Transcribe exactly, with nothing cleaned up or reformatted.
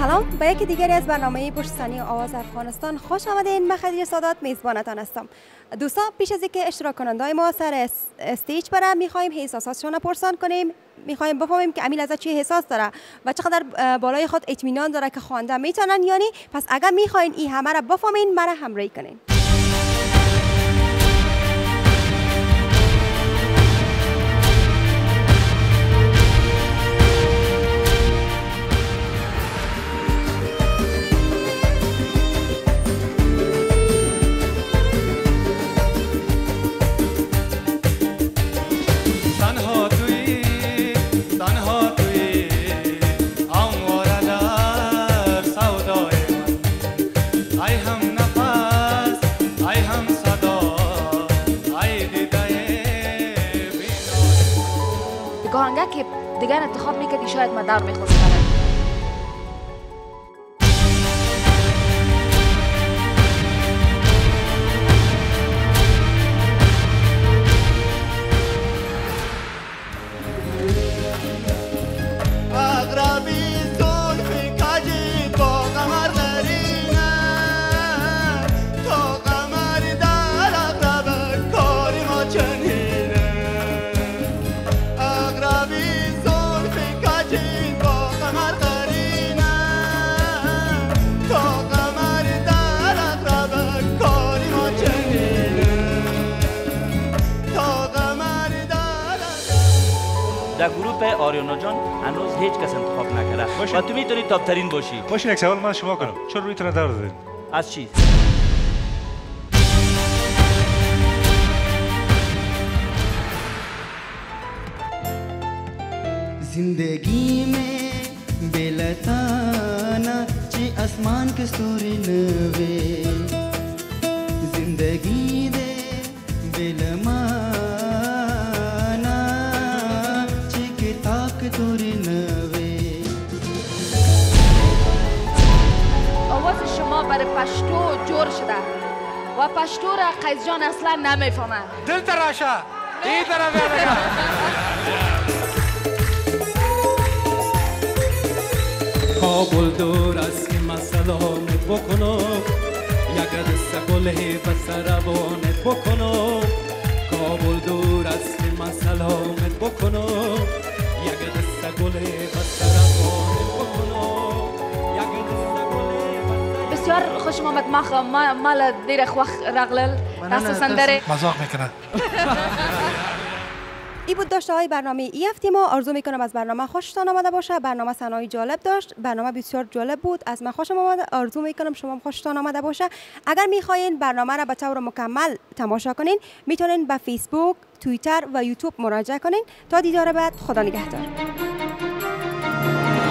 سلام، به یکی دیگری از برنامه پشت‌صحنه آواز افغانستان خوش آمدین. من خدیجه سادات میزبانتان هستم. دوستان، پیش از اینکه اشتراک کننده ما سر استیج برن میخوایم احساساتشون پرسان کنیم، میخوایم بفهمیم که امیل از چی احساس داره و چقدر بالای خود اطمینان داره که خواننده میتونن یعنی. پس اگر میخواین این همه را بفهمین مرا همراهی کنین. گاهنگه که دیگر انتخاب میکردی شاید من در میخواست برم. در گروپ آریانا جان هنوز هیچ کس انتخاب نکرده و تو میتونی تاپ ترین باشی. باشین یک سوال من شما کنم. چرا روی تونه دور دادین؟ از چی؟ زندگی में बेलताना ची आसमान के स्तूरी नवे जिंदगी दे बेलमाना ची किताब के तूरी नवे. آواز شما برای پشتو جور شده و پشتو را قیس جان اصلا نمیفهمه. دل تراشه این طرف یادگاه کابل دور است که من سلامت بکنم یک دست گله به سروانت بکنم. کابل دور است که من سلامت بکنم یک دست گله به سروانت بکنم یک دست گله. بسیار خوشم آمد. ما مال دیر وقت رغلل اساسا داره مزاق میکنه. ای بود داشته های برنامه ای هفته ما. آرزو میکنم از برنامه خوشتان آمده باشه. برنامه صحنه‌ای جالب داشت، برنامه بسیار جالب بود، از من خوشم آمده. آرزو میکنم شما خوشتان آمده باشه. اگر میخواین برنامه را به طور مکمل تماشا کنین میتونین به فیسبوک، توییتر و یوتیوب مراجعه کنین. تا دیدار بعد، خدا نگهدار.